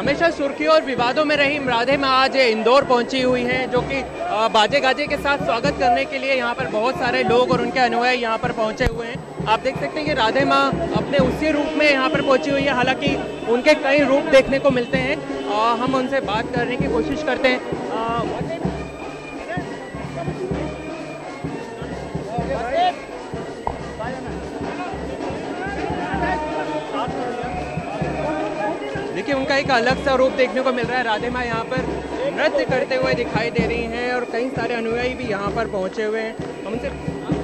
हमेशा सुर्खियों और विवादों में रही राधे माँ आज इंदौर पहुंची हुई हैं, जो कि बाजे गाजे के साथ स्वागत करने के लिए यहाँ पर बहुत सारे लोग और उनके अनुयायी यहाँ पर पहुंचे हुए हैं। आप देख सकते हैं कि राधे माँ अपने उसी रूप में यहाँ पर पहुंची हुई है, हालांकि उनके कई रूप देखने को मिलते हैं। हम उनसे बात करने की कोशिश करते हैं। देखिए, उनका एक अलग सा रूप देखने को मिल रहा है। राधे माँ यहाँ पर नृत्य करते हुए दिखाई दे रही हैं और कई सारे अनुयायी भी यहाँ पर पहुँचे हुए हैं। हम उनसे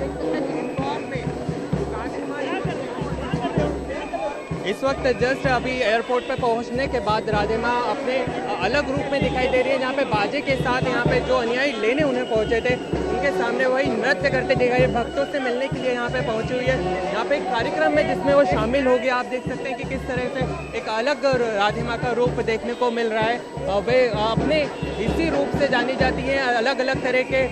इस वक्त जस्ट अभी एयरपोर्ट पे पहुंचने के बाद राधे माँ अपने अलग रूप में दिखाई दे रही है, जहाँ पे बाजे के साथ यहाँ पे जो अनुयायी लेने उन्हें पहुंचे थे उनके सामने वही नृत्य करते दिखाई, भक्तों से मिलने के लिए यहाँ पे पहुंची हुई है। यहाँ पे एक कार्यक्रम में जिसमें वो शामिल हो गया। आप देख सकते हैं कि किस तरह से एक अलग राधे माँ का रूप देखने को मिल रहा है। वे अपने इसी रूप से जानी जाती है। अलग अलग तरह के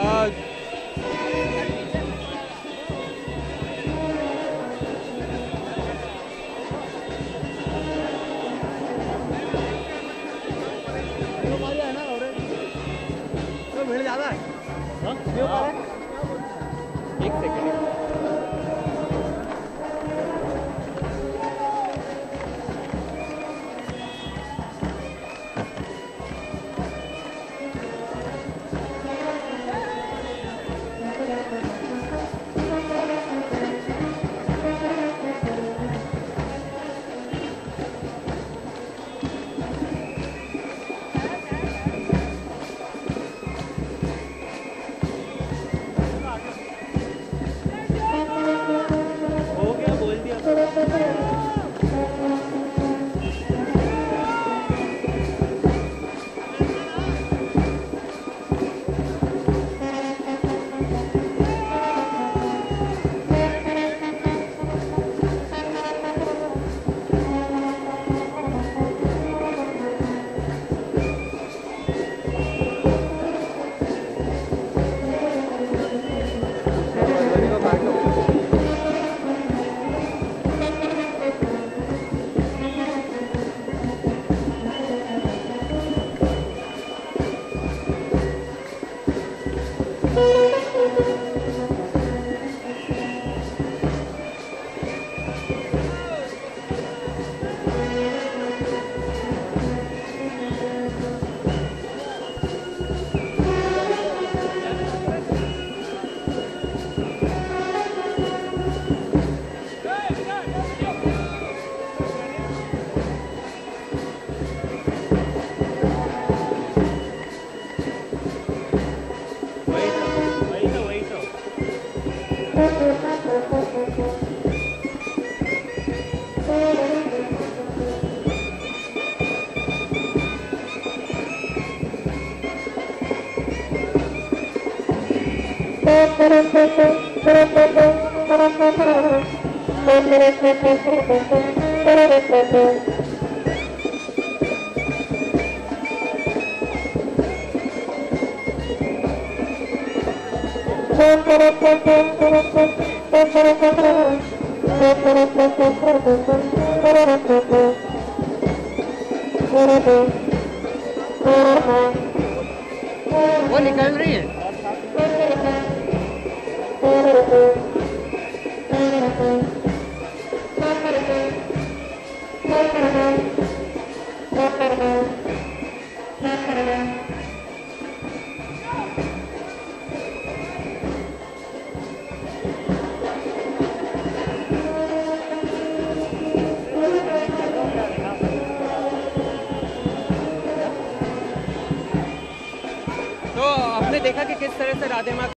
भीड़ ज्यादा है। एक सेकेंड। वो निकल रही है। तो आपने देखा कि किस तरह से राधे माँ